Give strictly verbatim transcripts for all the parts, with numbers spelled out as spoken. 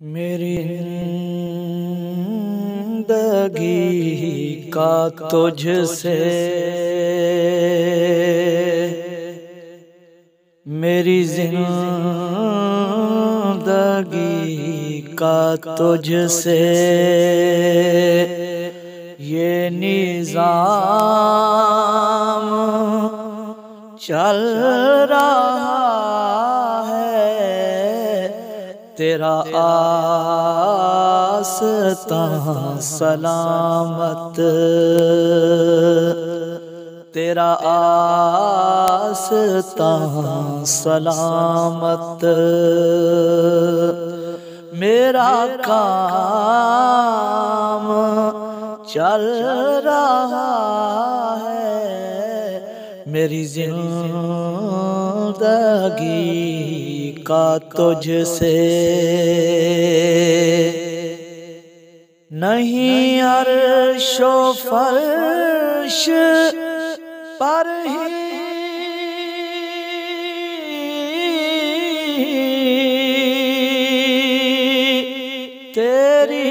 मेरी जिंदगी का तुझसे, मेरी जिंदगी का तुझसे ये निज़ाम चल रहा है। तेरा आस्तां सलामत, तेरा आस्तां सलामत, मेरा काम चल रहा है। मेरी जिंदगी का तुझसे नहीं अर्शो फर्श पर ही तेरी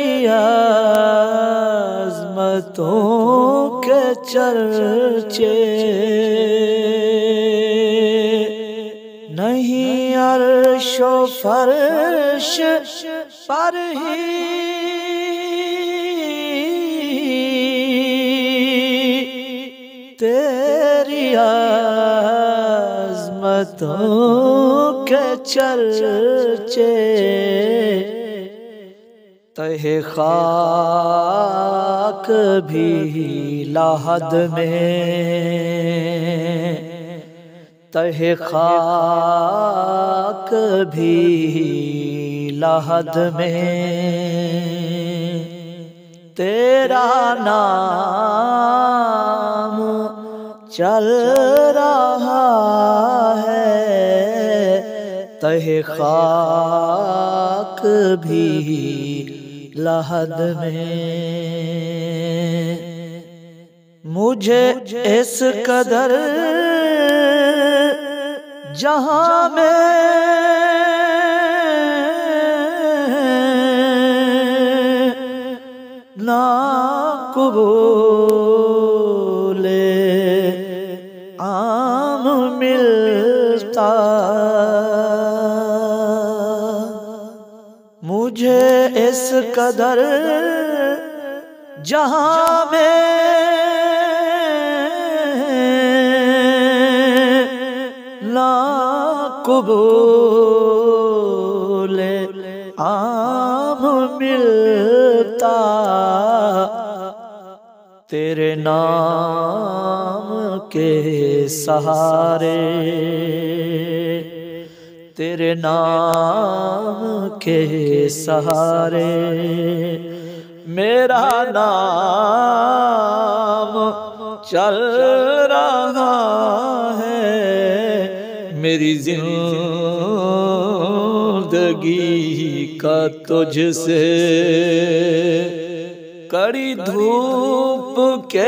अज़मतों के चर्चे, नहीं अर्शो फर्श पर ही तेरी अज़मतों के चर्चे। तहे खाक भी लाहद में, तहे खाक भी लाहद में तेरा नाम चल रहा है। तहे खाक भी लाहद में मुझे इस कदर जहां में ना कबूले आम मिलता, मुझे इस कदर जहां में ना कबूले आम मिलता। तेरे नाम के सहारे, तेरे नाम के सहारे मेरा नाम चल रहा है। मेरी जिंदगी का तुझसे कड़ी धूप के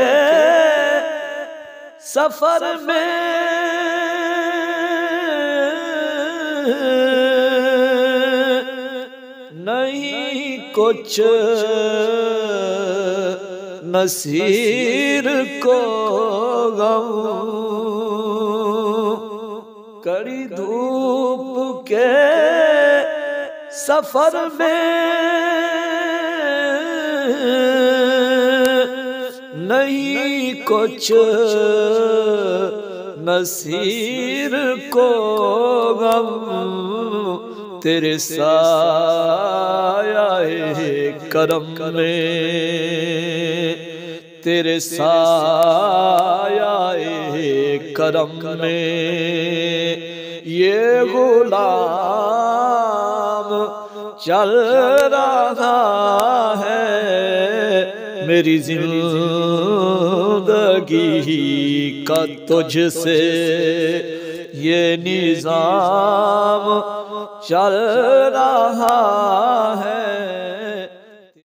सफर में नहीं कुछ नसीर को गम, कड़ी धूप के सफर में नहीं कुछ नसीर को गम। तेरे साये करम में, तेरे साये करम में ये गुलाम चल रहा है। मेरी जिंदगी का तुझसे ये निज़ाम चल रहा है।